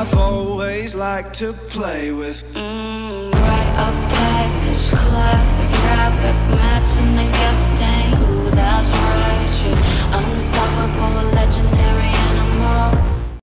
I've always liked to play with. Rite of passage, classic habit.